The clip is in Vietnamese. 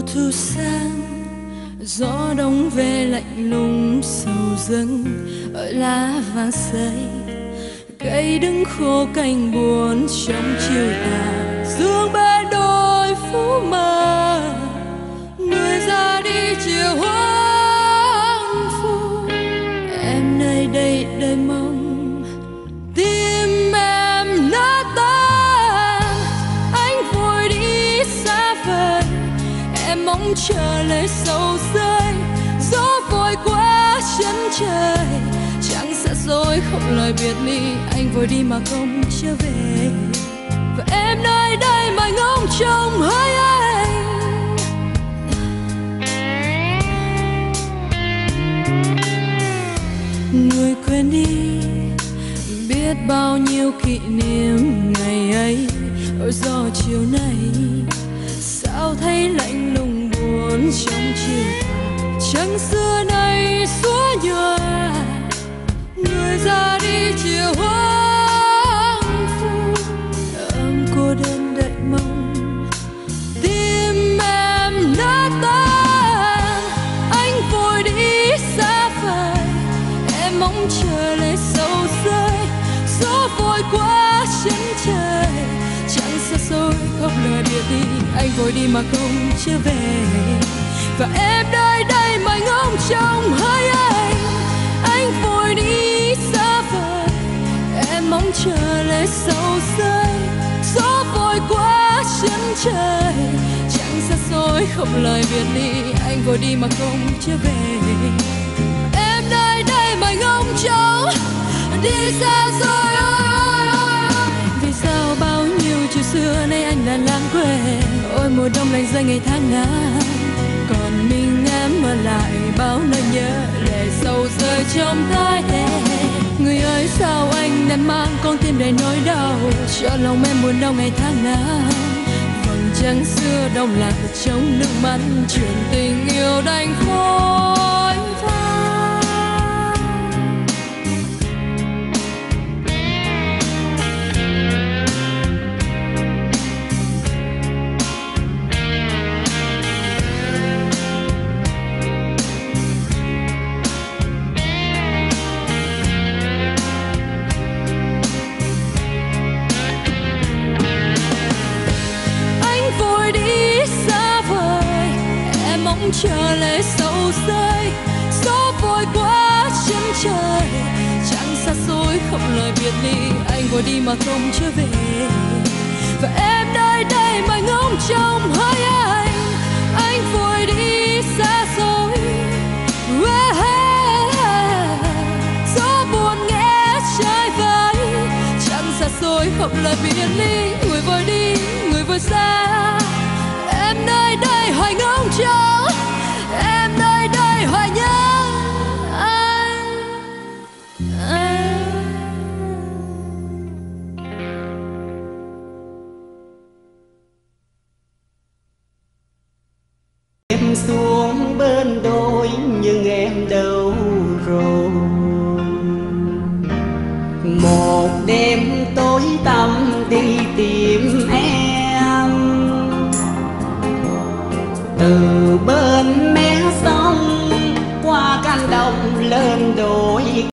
thu sang, gió đông về lạnh lùng sầu dâng ở lá vàng xây, cây đứng khô cành buồn trong chiều tà, dương bên đôi phú mờ, người ra đi chiều hoang vu. Em nơi đây đời mong tim em nát tan, anh vội đi xa vời, em mong chờ lời sầu rơi, gió vội qua chân trời, chẳng xa xôi không lời biệt ly, anh vội đi mà không trở về. Và em nơi đây mà ngóng trông hơi anh, người quên đi biết bao nhiêu kỷ niệm ngày ấy. Ôi gió chiều nay sao thấy lạnh lùng buồn trong chiều tà, trăng xưa nay xóa nhòa, người ra đi chiều hoang vu, ôm cô đơn đợi mong tim em nát tan, anh vội đi xa vời, em mong chờ lời sầu rơi, gió vội qua chân trời, chẳng xa xôi khóc lời biệt ly, anh vội đi mà không trở về. Và em nơi đây mà ngóng trông hơi anh vội đi xa vời, em mong chờ lời sầu rơi, gió vội qua chân trời, chẳng xa xôi không lời biệt ly, anh vội đi mà không trở về. Em nơi đây mà ngóng trông đi xa rồi, vì sao bao nhiêu chiều xưa nay anh là lãng quên. Ôi mùa đông lạnh rơi ngày tháng ngàn, còn mình em ở lại bao nơi nhớ, lệ sầu rơi trong tai. Người ơi sao anh đem mang con tim đầy nỗi đau, cho lòng em buồn đau ngày tháng ngàn. Vầng trăng xưa đông lạc trong nước mắt, chuyện tình yêu đành khói vang. Chờ lời sầu rơi, gió vội qua chân trời, chẳng xa xôi không lời biệt ly, anh vội đi mà không trở về. Và em nơi đây mà ngóng trông hơi anh vội đi xa xôi. Gió buồn nghe trái vai, chẳng xa xôi không lời biệt ly, người vội đi người vội xa. Em nơi đây hoài ngóng trông, em nơi đây hoài nhớ anh. Em xuống bên đôi nhưng em đâu rồi. Một đêm tối tăm đi tìm em, từ bên mé sông qua cánh đồng lên đồi.